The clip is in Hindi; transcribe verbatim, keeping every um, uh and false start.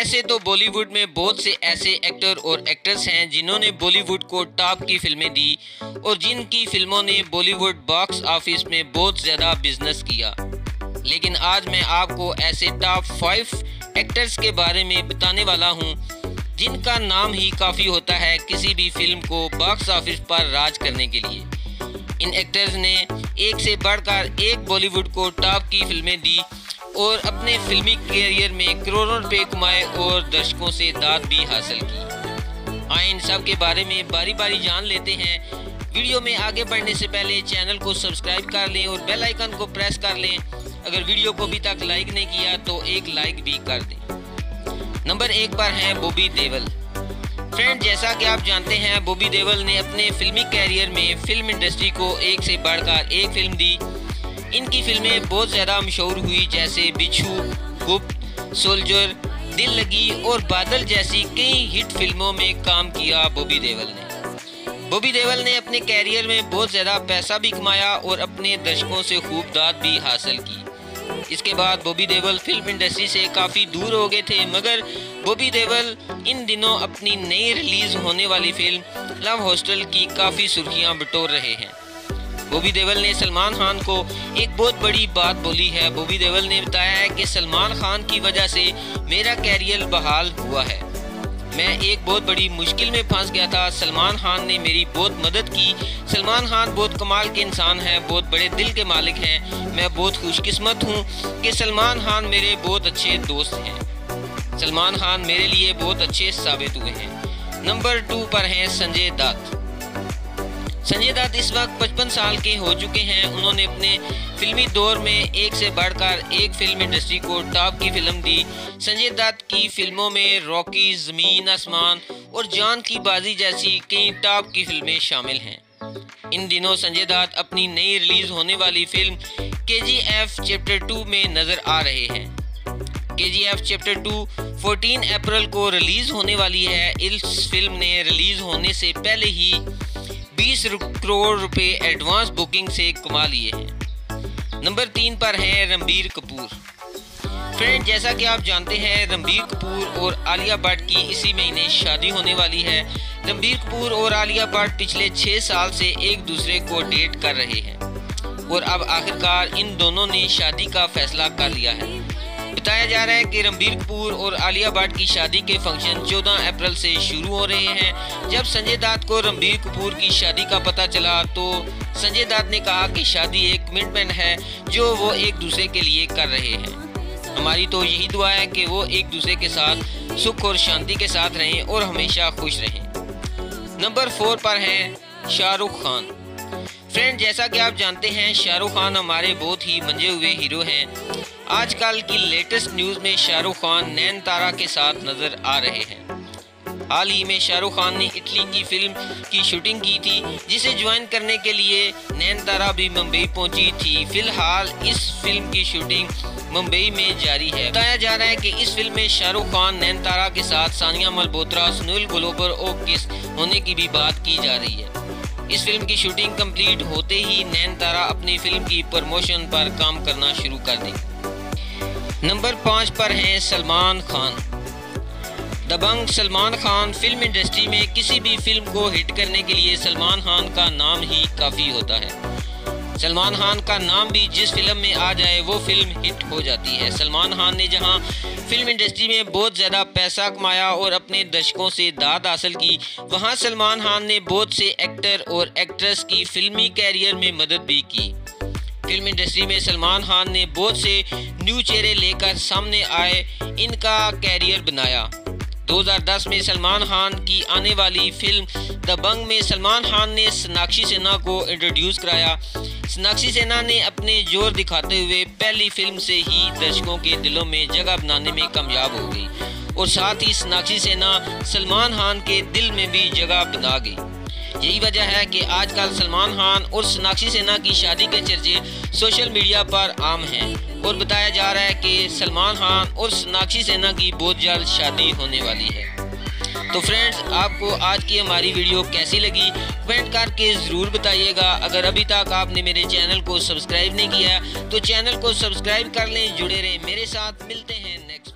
वैसे तो बॉलीवुड में बहुत से ऐसे एक्टर और एक्ट्रेस हैं जिन्होंने बॉलीवुड को टॉप की फिल्में दी और जिनकी फिल्मों ने बॉलीवुड बॉक्स ऑफिस में बहुत ज़्यादा बिजनेस किया। लेकिन आज मैं आपको ऐसे टॉप फाइव एक्टर्स के बारे में बताने वाला हूं जिनका नाम ही काफ़ी होता है किसी भी फिल्म को बॉक्स ऑफिस पर राज करने के लिए। इन एक्टर्स ने एक से बढ़कर एक बॉलीवुड को टॉप की फिल्में दी और अपने फिल्मी करियर में करोड़ों रुपए कमाए और दर्शकों से दाद भी हासिल की। आइए इन सब के बारे में बारी बारी जान लेते हैं। वीडियो में आगे बढ़ने से पहले चैनल को सब्सक्राइब कर लें और बेल आइकन को प्रेस कर लें। अगर वीडियो को अभी तक लाइक नहीं किया तो एक लाइक भी कर दें। नंबर एक पर हैं बॉबी देओल। फ्रेंड, जैसा कि आप जानते हैं बॉबी देओल ने अपने फिल्मी कैरियर में फिल्म इंडस्ट्री को एक से बढ़कर एक फिल्म दी। इनकी फिल्में बहुत ज़्यादा मशहूर हुई, जैसे बिच्छू, गुप्त, सोल्जर, दिल लगी और बादल जैसी कई हिट फिल्मों में काम किया बॉबी देओल ने। बॉबी देओल ने अपने कैरियर में बहुत ज़्यादा पैसा भी कमाया और अपने दर्शकों से खूब दाद भी हासिल की। इसके बाद बॉबी देओल फिल्म इंडस्ट्री से काफ़ी दूर हो गए थे, मगर बॉबी देओल इन दिनों अपनी नई रिलीज़ होने वाली फिल्म लव हॉस्टल की काफ़ी सुर्खियां बटोर रहे हैं। बॉबी देओल ने सलमान खान को एक बहुत बड़ी बात बोली है। बॉबी देओल ने बताया है कि सलमान खान की वजह से मेरा कैरियर बहाल हुआ है। मैं एक बहुत बड़ी मुश्किल में फंस गया था, सलमान खान ने मेरी बहुत मदद की। सलमान खान बहुत कमाल के इंसान हैं, बहुत बड़े दिल के मालिक हैं। मैं बहुत खुशकिस्मत हूँ कि सलमान खान मेरे बहुत अच्छे दोस्त हैं। सलमान खान मेरे लिए बहुत अच्छे साबित हुए हैं। नंबर टू पर हैं संजय दत्त। संजय दत्त इस वक्त पचपन साल के हो चुके हैं। उन्होंने अपने फिल्मी दौर में एक से बढ़कर एक फिल्म इंडस्ट्री को टॉप की फिल्म दी। संजय दत्त की फिल्मों में रॉकी, ज़मीन आसमान और जान की बाजी जैसी कई टॉप की फिल्में शामिल हैं। इन दिनों संजय दत्त अपनी नई रिलीज होने वाली फिल्म के जी एफ चैप्टर टू में नजर आ रहे हैं। के जी एफ चैप्टर टू चौदह अप्रैल को रिलीज होने वाली है। इस फिल्म ने रिलीज होने से पहले ही बीस करोड़ रुपए एडवांस बुकिंग से कमा लिए हैं। नंबर तीन पर हैं रणबीर कपूर। फ्रेंड, जैसा कि आप जानते हैं रणबीर कपूर और आलिया भट्ट की इसी महीने शादी होने वाली है। रणबीर कपूर और आलिया भट्ट पिछले छः साल से एक दूसरे को डेट कर रहे हैं और अब आखिरकार इन दोनों ने शादी का फैसला कर लिया है। बताया जा रहा है कि रणबीर कपूर और आलिया भट्ट की शादी के फंक्शन चौदह अप्रैल से शुरू हो रहे हैं। जब संजय दत्त को रणबीर कपूर की शादी का पता चला तो संजय दत्त ने कहा कि शादी एक कमिटमेंट है जो वो एक दूसरे के लिए कर रहे हैं। हमारी तो यही दुआ है कि वो एक दूसरे के साथ सुख और शांति के साथ रहें और हमेशा खुश रहें। नंबर फोर पर हैं शाहरुख खान। फ्रेंड, जैसा कि आप जानते हैं शाहरुख खान हमारे बहुत ही मंजे हुए हीरो हैं। आजकल की लेटेस्ट न्यूज़ में शाहरुख खान नयनतारा के साथ नजर आ रहे हैं। हाल ही में शाहरुख खान ने इटली की फिल्म की शूटिंग की थी, जिसे ज्वाइन करने के लिए नयनतारा भी मुंबई पहुंची थी। फिलहाल इस फिल्म की शूटिंग मुंबई में जारी है। बताया जा रहा है कि इस फिल्म में शाहरुख खान नयनतारा के साथ सानिया मल्होत्रा, सुनील ग्लोवर और किस होने की भी बात की जा रही है। इस फिल्म की शूटिंग कंप्लीट होते ही नयनतारा अपनी फिल्म की प्रमोशन पर काम करना शुरू कर देंगे। नंबर पाँच पर हैं सलमान खान। दबंग सलमान खान। फिल्म इंडस्ट्री में किसी भी फिल्म को हिट करने के लिए सलमान खान का नाम ही काफ़ी होता है। सलमान खान का नाम भी जिस फिल्म में आ जाए वो फिल्म हिट हो जाती है। सलमान खान ने जहां फिल्म इंडस्ट्री में बहुत ज़्यादा पैसा कमाया और अपने दर्शकों से दाद हासिल की, वहां सलमान खान ने बहुत से एक्टर और एक्ट्रेस की फिल्मी कैरियर में मदद भी की। फिल्म इंडस्ट्री में सलमान खान ने बहुत से न्यू चेहरे लेकर सामने आए, इनका कैरियर बनाया। दो हज़ार दस में सलमान खान की आने वाली फिल्म दबंग में सलमान खान ने सोनाक्षी सिन्हा को इंट्रोड्यूस कराया। सोनाक्षी सिन्हा ने अपने जोर दिखाते हुए पहली फिल्म से ही दर्शकों के दिलों में जगह बनाने में कामयाब हो गई और साथ ही सोनाक्षी सिन्हा सलमान खान के दिल में भी जगह बना गई। यही वजह है कि आजकल सलमान खान और सोनाक्षी सिन्हा की शादी के चर्चे सोशल मीडिया पर आम हैं और बताया जा रहा है कि सलमान खान और सोनाक्षी सिन्हा की बहुत जल्द शादी होने वाली है। तो फ्रेंड्स, आपको आज की हमारी वीडियो कैसी लगी कमेंट करके ज़रूर बताइएगा। अगर अभी तक आपने मेरे चैनल को सब्सक्राइब नहीं किया तो चैनल को सब्सक्राइब कर लें, जुड़े रहें मेरे साथ। मिलते हैं नेक्स्ट